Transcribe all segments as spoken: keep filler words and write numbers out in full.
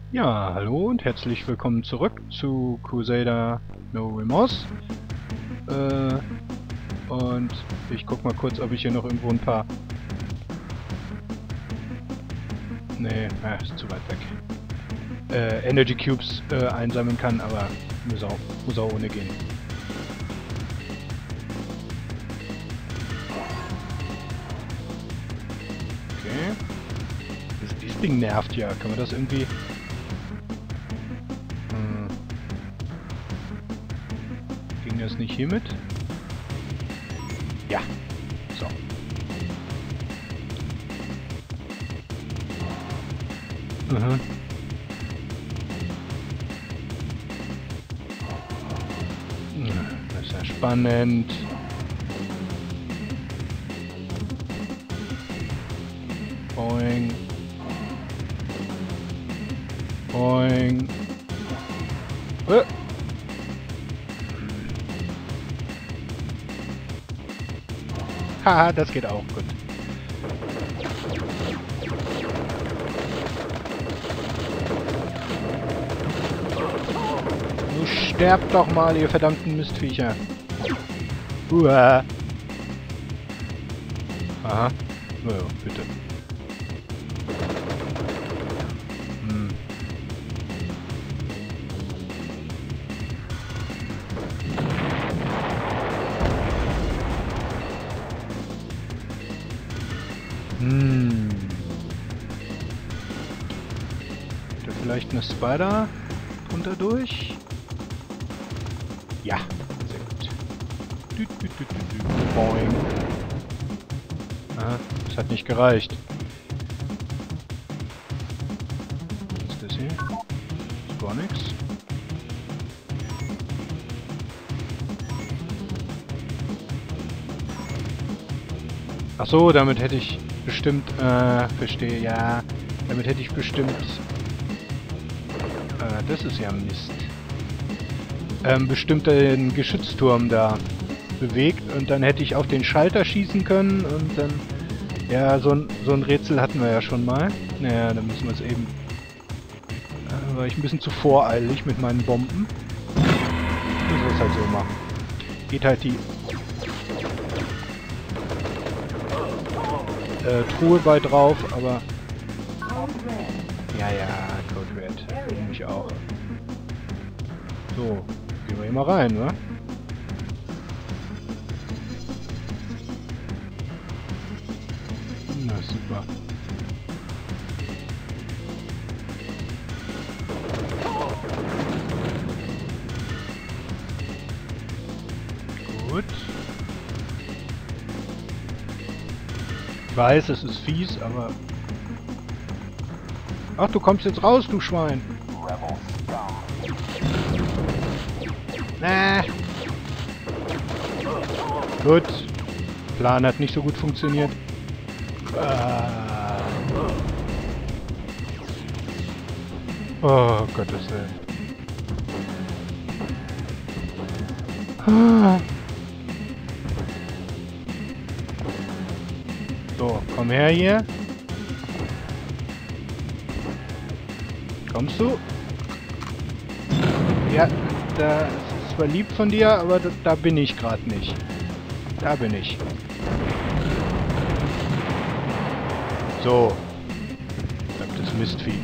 Ja, hallo und herzlich willkommen zurück zu Crusader No Remorse. Äh, und ich guck mal kurz, ob ich hier noch irgendwo ein paar... Nee, äh, ist zu weit weg. Äh, Energy Cubes äh, einsammeln kann, aber muss auch, muss auch ohne gehen. Okay. Das, dieses Ding nervt ja. Kann man das irgendwie... Hm. Ging das nicht hiermit? Ja. So. Mhm. Das ist ja spannend. Boing. Boing. Äh. Haha, das geht auch gut. Nun sterbt doch mal, ihr verdammten Mistviecher. Uah. Aha. Naja, bitte. Hm. Hm. Da vielleicht eine Spider drunter durch? Ja, sehr gut. Dü, dü, dü, dü, dü. Boing. Ah, das hat nicht gereicht. Was ist das hier? Ist gar nichts. Ach so, damit hätte ich bestimmt, äh, verstehe, ja. Damit hätte ich bestimmt... Äh, das ist ja Mist. Ähm, bestimmt den Geschützturm da bewegt und dann hätte ich auf den Schalter schießen können und dann... Ja, so ein, so ein Rätsel hatten wir ja schon mal. Naja, dann müssen wir es eben... Äh, war ich ein bisschen zu voreilig mit meinen Bomben. Müssen wir es halt so machen. Geht halt die... Äh, Truhe bei drauf, aber... Ja, ja, Code Red. Nehme ich auch. So, gehen wir hier mal rein, ne? Na, super. Gut. Ich weiß, es ist fies, aber... Ach, du kommst jetzt raus, du Schwein! Na. Gut. Plan hat nicht so gut funktioniert. Ah. Oh, Gottes Willen. Ah. So, komm her hier. Kommst du? Ja, da ist zwar lieb von dir, aber da, da bin ich gerade nicht. Da bin ich. So. Sagt das Mistvieh.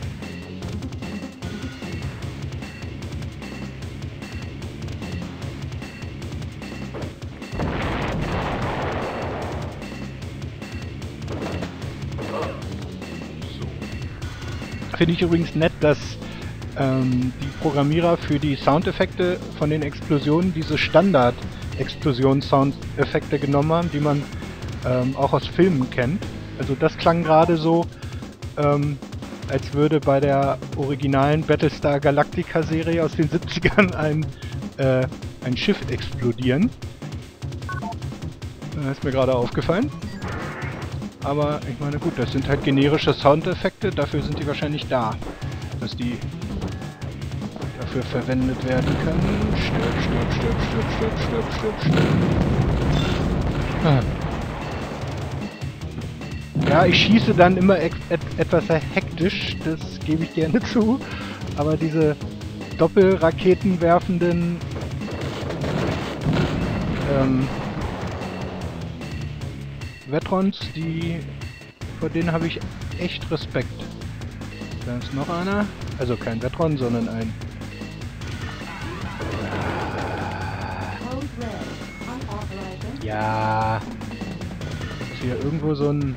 Finde ich übrigens nett, dass ähm, die Programmierer für die Soundeffekte von den Explosionen diese Standard-Explosions-Soundeffekte genommen haben, die man ähm, auch aus Filmen kennt. Also das klang gerade so, ähm, als würde bei der originalen Battlestar Galactica-Serie aus den siebzigern ein, äh, ein Schiff explodieren. Das ist mir gerade aufgefallen. Aber ich meine, gut, das sind halt generische Soundeffekte, dafür sind die wahrscheinlich da. Dass die dafür verwendet werden können. Stirb, stirb, stirb, stirb, stirb, stirb, stirb, stirb. Ah. Ja, ich schieße dann immer et etwas hektisch, das gebe ich gerne zu. Aber diese doppelraketenwerfenden ähm, Vetrons, die vor denen habe ich echt Respekt. Da ist noch einer. Also kein Vetron, sondern ein... Ja. Ist hier irgendwo so ein...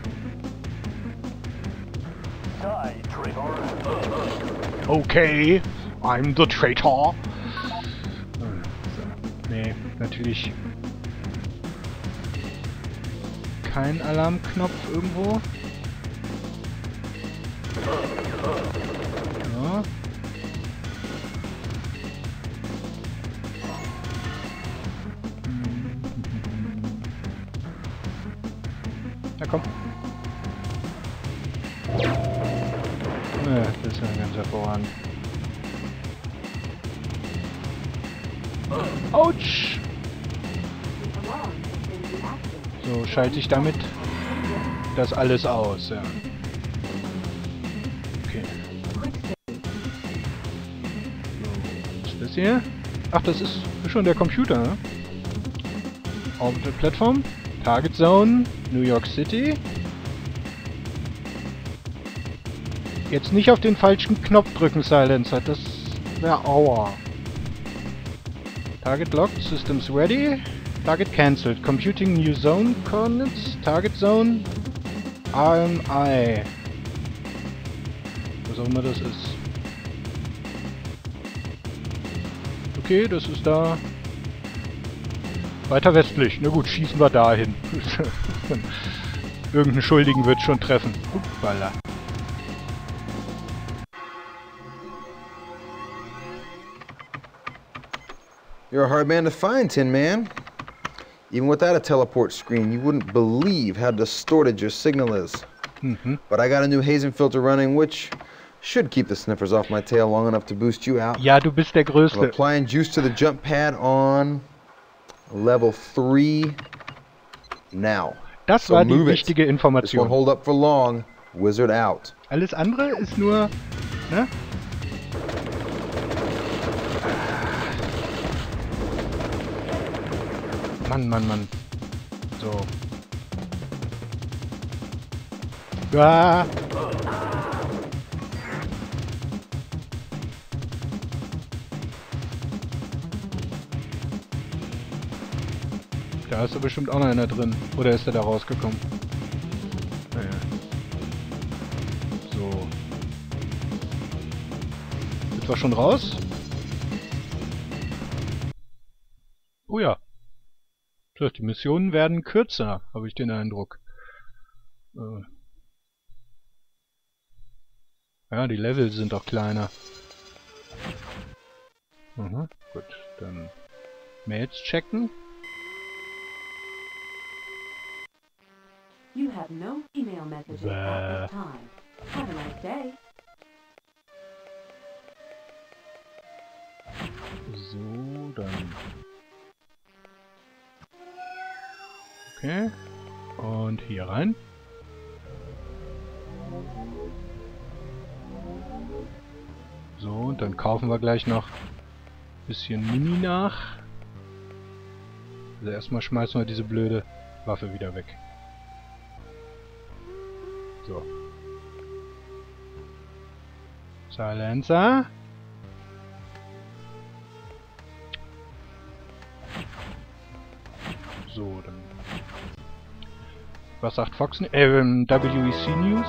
Okay, I'm the traitor. So. Nee, natürlich kein Alarmknopf irgendwo. Ja. Na komm. Ne, das ist ja ganz hervorragend. Autsch! So, schalte ich damit das alles aus, ja. Okay. So, was ist das hier? Ach, das ist schon der Computer, ne? Orbital Platform, Target Zone, New York City. Jetzt nicht auf den falschen Knopf drücken, Silencer, das wäre aua. Target locked, systems ready. Target cancelled. Computing new zone coordinates. Target zone. R M I. Was auch immer das ist. Okay, das ist da. Weiter westlich. Na gut, schießen wir dahin. Irgendeinen Schuldigen wird schon treffen. Uppala. You're a hard man to find, Tin Man. Even without a teleport screen, you wouldn't believe how distorted your signal is. Mhm. But I got a new hazing filter running, which should keep the sniffers off my tail long enough to boost you out. Ja, du bist der I'm Größte. applying juice to the jump pad on level three now. Das So war die move it. wichtige This won't Information. hold up for long. Wizard out. Alles andere ist nur... Ne? Mann, Mann, Mann. So. Ah. Da ist doch bestimmt auch noch einer drin. Oder ist er da rausgekommen? Naja. So. Sind wir schon raus? Oh ja. So, die Missionen werden kürzer, habe ich den Eindruck. Äh. Ja, die Level sind auch kleiner. Mhm, gut, dann Mails checken. You have no email messages at this time. Have a nice day. So, dann... Okay. Und hier rein. So, und dann kaufen wir gleich noch ein bisschen Mini nach. Also erstmal schmeißen wir diese blöde Waffe wieder weg. So. Silencer. So, dann... Was sagt Fox? Äh, W E C News?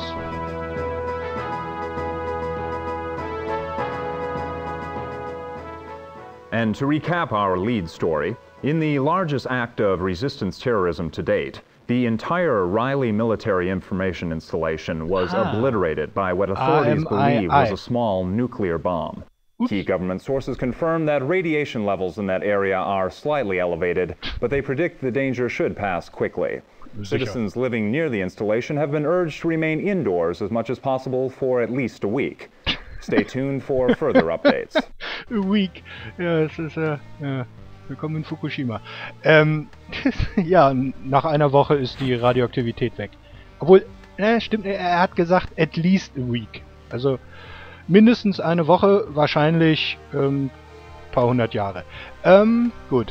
And to recap our lead story, in the largest act of resistance terrorism to date, the entire Riley military information installation was Ah. obliterated by what authorities R M I I. believe was a small nuclear bomb. Oops. Key government sources confirm that radiation levels in that area are slightly elevated, but they predict the danger should pass quickly. Citizens living near the installation have been urged to remain indoors as much as possible for at least a week. Stay tuned for further updates. Week. Ja, es ist ja... ja. Willkommen in Fukushima. Ähm, ja, nach einer Woche ist die Radioaktivität weg. Obwohl, äh, stimmt, er hat gesagt at least a week. Also mindestens eine Woche, wahrscheinlich ähm, ein paar hundert Jahre. Ähm, gut.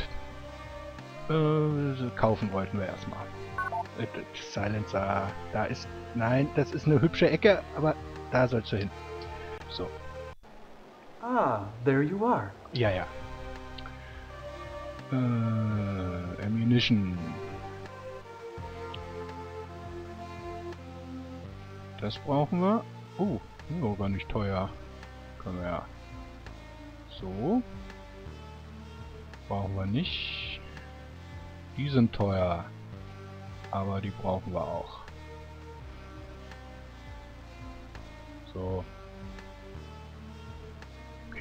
Äh, kaufen wollten wir erstmal. Äh, Silencer, da ist... Nein, das ist eine hübsche Ecke, aber da sollst du hin. So. Ah, there you are. Ja, ja. Äh, Ammunition. Das brauchen wir. Oh, oh, gar nicht teuer. Können wir ja. So. Brauchen wir nicht. Die sind teuer. Aber die brauchen wir auch. So. Okay.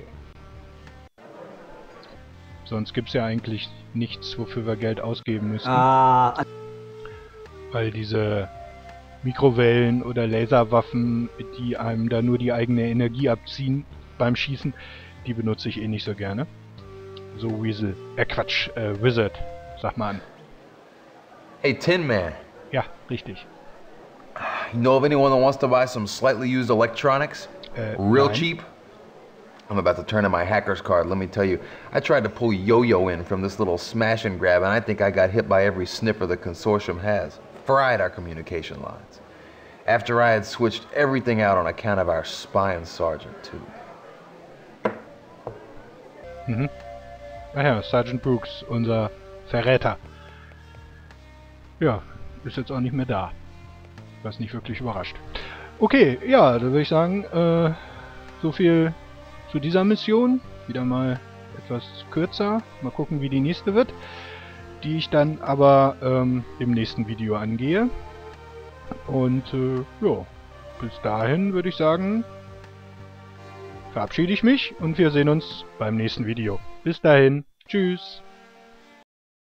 Sonst gibt es ja eigentlich nichts, wofür wir Geld ausgeben müssen. Ah. Weil diese Mikrowellen oder Laserwaffen, die einem da nur die eigene Energie abziehen beim Schießen, die benutze ich eh nicht so gerne. So Weasel. Äh Quatsch, äh, Wizard. Sag mal an. Hey, Tin Man. Ja, richtig. You know of anyone that wants to buy some slightly used electronics? Äh, Real nein. cheap? I'm about to turn in my hacker's card. Let me tell you, I tried to pull Yo-Yo in from this little smash and grab, and I think I got hit by every sniffer the consortium has. Fried our communication lines. After I had switched everything out on account of our spying sergeant, too. Mhm. Ah ja, Sergeant Brooks, unser Verräter. Ja, ist jetzt auch nicht mehr da. Was nicht wirklich überrascht. Okay, ja, da würde ich sagen, äh, so viel zu dieser Mission. Wieder mal etwas kürzer. Mal gucken, wie die nächste wird. Die ich dann aber ähm, im nächsten Video angehe. Und äh, ja, bis dahin würde ich sagen, verabschiede ich mich und wir sehen uns beim nächsten Video. Bis dahin, tschüss!